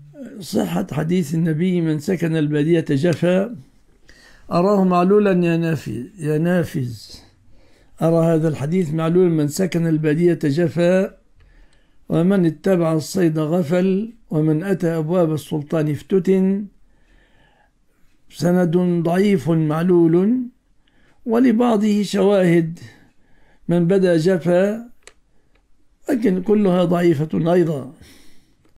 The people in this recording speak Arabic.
صحة حديث النبي من سكن البادية جفا أراه معلولا يا نافذ. أرى هذا الحديث معلول: من سكن البادية جفا، ومن اتبع الصيد غفل، ومن أتى أبواب السلطان افتتن. سند ضعيف معلول، ولبعضه شواهد من بدا جفا، لكن كلها ضعيفة أيضا.